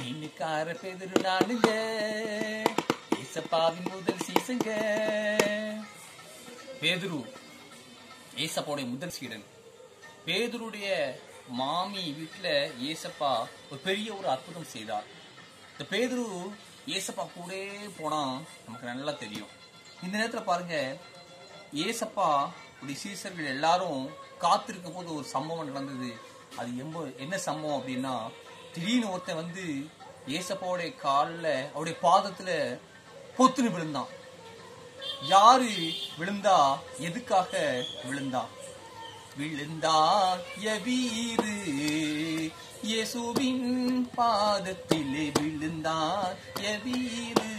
மீனுக்கார பேதுரு நானுங்க, ஏசப்பாவின் முதல் சீசங்க. பேதுரு ஏசப்பாவுடைய முதல் சீடன். பேதுருடைய மாமி வீட்டுல ஏசப்பா ஒரு பெரிய ஒரு அற்புதம் செய்தார். இந்த பேதுரு ஏசப்பா கூட போனா நமக்கு நல்லா தெரியும். இந்த நேரத்துல பாருங்க, ஏசப்பா உடைய சீசர்கள் எல்லாரும் காத்திருக்கும் போது ஒரு சம்பவம் நடந்தது. அது என்ன சம்பவம் அப்படின்னா, திடீர்னு ஒருத்தன் வந்து ஏசப்பாவுடைய காலில் அவருடைய பாதத்துல பொத்துன்னு விழுந்தான். யாரு விழுந்தா, எதுக்காக விழுந்தான்? விழுந்தாயவீரு இயேசுவின் பாதத்திலே விழுந்தாயவீரு.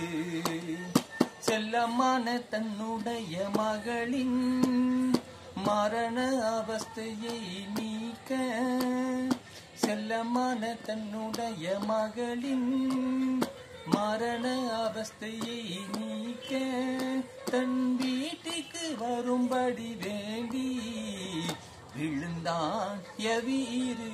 செல்லமான தன்னுடைய மகளின் மரண அவஸ்தையை நீக்க, செல்லமான தன்னுடைய மகளின் மரண அவஸ்தையை நீக்க, தன் வீட்டுக்கு வரும்படி வேண்டி விழுந்தான் யவீரு.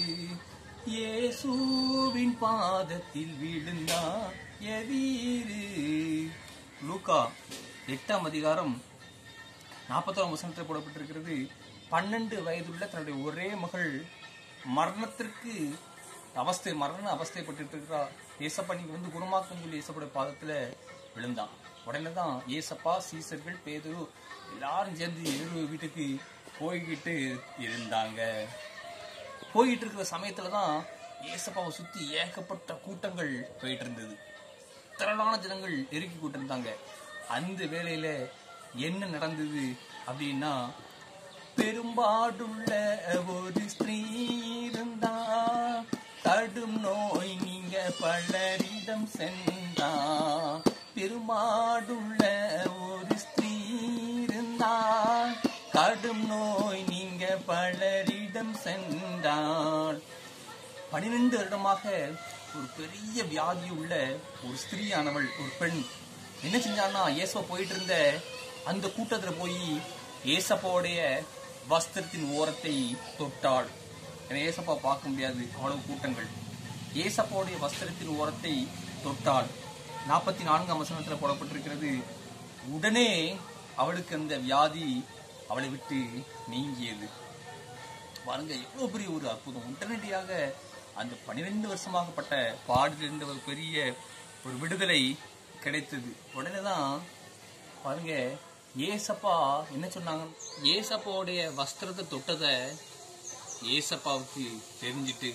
இயேசுவின் பாதத்தில் விழுந்தான் யவீரு. லூக்கா 8ஆம் அதிகாரம் 40ஆம் வசனத்தில் போடப்பட்டிருக்கிறது. 12 வயதுள்ள தன்னுடைய ஒரே மகள் மரணத்திற்கு மரண அவஸ்தைப்பட்டு இருக்கிறா. ஏசப்பா நீங்க வந்து குணமாக்கும் சொல்லி ஏசப்பாவுடைய பாதத்துல விழுந்தான். உடனே தான் ஏசப்பா, சீசர்கள், பேதுரு எல்லாரும் சேர்ந்து எதிர் வீட்டுக்கு போய்கிட்டு இருந்தாங்க. போயிட்டு இருக்கிற சமயத்துலதான் ஏசப்பாவை சுத்தி ஏகப்பட்ட கூட்டங்கள் போயிட்டு இருந்தது. திரளான ஜனங்கள் நெருக்கி கூட்டு இருந்தாங்க. அந்த வேளையில என்ன நடந்தது அப்படின்னா, பெரும்பாடுள்ள ஒரு ஸ்திரீ இருந்தா, கடும் நோய் நீங்க பலரிடம் சென்றா. பெரும்பாடுள்ள ஒரு ஸ்திரீ இருந்தா, கடும் நோய் நீங்க பலரிடம் சென்றாள். 12 வருடமாக ஒரு பெரிய வியாதி உள்ள ஒரு ஸ்திரீயானவள், ஒரு பெண் என்ன செஞ்சான்னா, ஏசப்பா போயிட்டு இருந்த அந்த கூட்டத்துல போய் ஏசப்பாவுடைய வஸ்திரத்தின் ஓரத்தை தொட்டாள். ஏன்னா ஏசப்பா பார்க்க முடியாது, அவ்வளவு கூட்டங்கள். ஏசப்பாவுடைய வஸ்திரத்தின் ஓரத்தை தொட்டாள். 44ஆம் வசனத்துல போடப்பட்டிருக்கிறது, உடனே அவளுக்கு அந்த வியாதி அவளை விட்டு நீங்கியது. பாருங்க, எவ்வளவு பெரிய ஒரு அற்புதம். உடனடியாக அந்த 12 வருஷமாகப்பட்ட பாடிலிருந்து ஒரு பெரிய ஒரு விடுதலை கிடைத்தது. உடனேதான் பாருங்க, ஏசப்பா என்ன சொன்னாங்க, ஏசப்பாவுடைய வஸ்திரத்தை தொட்டதை ஏசப்பாவுக்கு தெரிஞ்சிட்டு,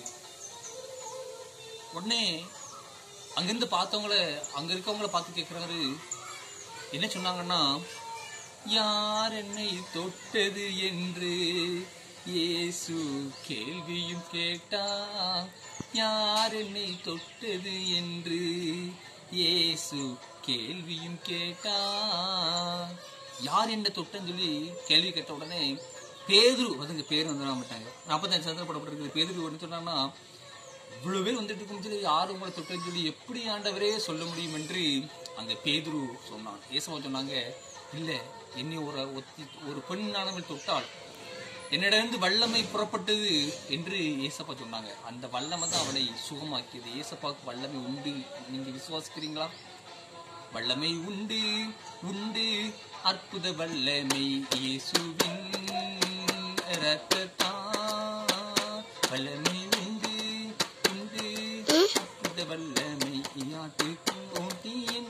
உடனே அங்கிருந்து பார்த்தவங்கள, அங்க இருக்கவங்கள பார்த்து கேட்கிறாரு. என்ன சொன்னாங்கன்னா, யார் என்னை தொட்டது என்று இயேசு கேள்வியும் கேட்டா. யார் என்னை தொட்டது என்று இயேசு கேள்வியும் கேட்டா. யார் என்ன தொட்டன்னு சொல்லி கேள்வி கேட்ட உடனே பேதுரு, அதுங்க பேர் வந்து மாட்டாங்க, 45 சந்தர்ப்பப்பட்டிருக்குது. பேதுரு என்ன சொன்னாங்கன்னா, இவ்வளவு பேர் வந்துட்டு இருக்கும், யாரு உங்களை தொட்டன்னு சொல்லி எப்படி ஆண்டவரே சொல்ல முடியும் என்று அந்த பேதுரு சொன்னான். ஏசப்பா சொன்னாங்க, இல்ல, என்னை ஒரு பெண்ணானவள் தொட்டாள், என்னிடந்து வல்லமை புறப்பட்டது என்று ஏசப்பா சொன்னாங்க. அந்த வல்லமை தான் அவளை சுகமாக்கியது. ஏசப்பாவுக்கு வல்லமை உண்டு, நீங்க விசுவாசிக்கிறீங்களா? வல்லமை உண்டு, உண்டு, அற்புத வல்லமை இயேசுவின் இரத்தத்தால். வல்லமை உண்டு, உண்டு, அற்புத வல்லமை ஆட்டுக்கும் ஓட்டியின்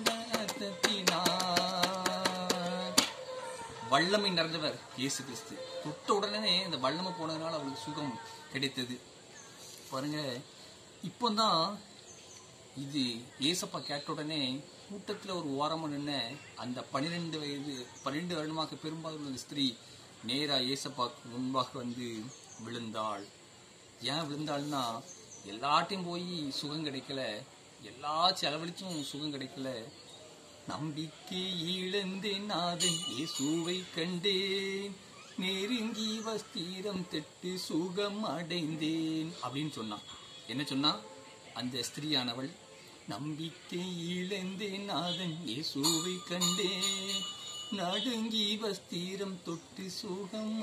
இரத்தத்தினால். வல்லமை நிறைந்தவர் இயேசு கிறிஸ்து. தொட்ட உடனே இந்த வல்லமை போனதுனால அவளுக்கு சுகம் கிடைத்தது. பாருங்க, இப்போதான் இது ஏசப்பா கேட்ட உடனே கூட்டத்துல ஒரு ஓரமா நின்ன அந்த 12 வருடமாக பெரும்பாலும் ஸ்திரீ நேரா ஏசப்பாக்கு முன்பாக வந்து விழுந்தாள். ஏன் விழுந்தாள்னா, எல்லாட்டையும் போய் சுகம் கிடைக்கல, எல்லா செலவழிச்சும் சுகம் கிடைக்கல. நம்பிக்கை இழந்தேன், நாதன் இயேசுவை கண்டேன், நெருங்கி வஸ்திரம் தொட்டு சுகம் அடைந்தேன் அப்படின்னு சொன்னான். என்ன சொன்னா அந்த ஸ்திரீயானவள்? நம்பிக்கை இழந்தேன், நாதன் இயேசுவை கண்டேன், நடுங்கி வஸ்திரம் தொட்டு சுகம்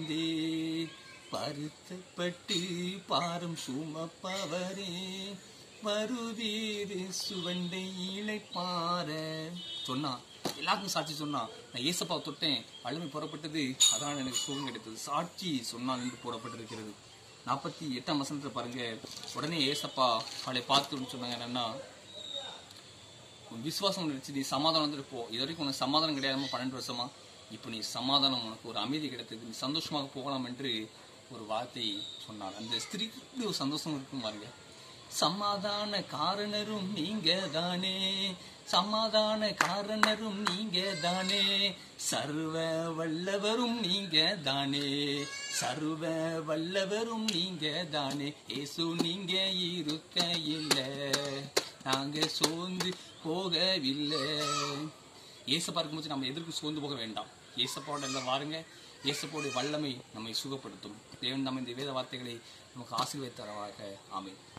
அடைந்தேன், பருத்தப்பட்டு பாரம் சுமப்பவரே, வருவீரு சுவண்டை இளைப்பார சொன்னா. எல்லாருக்கும் சாட்சி சொன்னா. நான் ஏசப்பாவை தொட்டேன், வல்லமை புறப்பட்டது, அதனால எனக்கு சுகம் கிடைத்தது. சாட்சி சொன்னால் என்று போடப்பட்டிருக்கிறது. 48ஆம் வசனத்துல பாருங்க. உடனே ஏசப்பா அவளை பார்த்துன்னு சொன்னாங்க, என்னன்னா, உன் விசுவாசம் நினைச்சு நீ சமாதானம் வந்துட்டு போ. இது வரைக்கும் உனக்கு சமாதானம் கிடையாதுமா 12 வருஷமா, இப்போ நீ சமாதானம், உனக்கு ஒரு அமைதி கிடைத்தது, நீ சந்தோஷமாக போகலாம் என்று ஒரு வார்த்தை சொன்னார். அந்த ஸ்திரீக்கு ஒரு சந்தோஷம் இருக்கும் பாருங்க. சமாதான காரணரும் நீங்க தானே, சமாதான காரணரும் நீங்க தானே, சர்வ வல்லவரும் நீங்க தானே, சர்வ வல்லவரும் நீங்க தானே, இயேசு நீங்க இருக்க இல்லை, நாங்க சோர்ந்து போகவில்லை. ஏசப்பா இருக்கும்போது நம்ம எதற்கு சோர்ந்து போக வேண்டாம். ஏசப்பாவோட எல்லாம் வாருங்க. ஏசப்பாவுடைய வல்லமை நம்மை சுகப்படுத்தும். தேவன் நம்ம இந்த வேத வார்த்தைகளை நமக்கு ஆசீர்வதித்தரவாக. ஆமென்.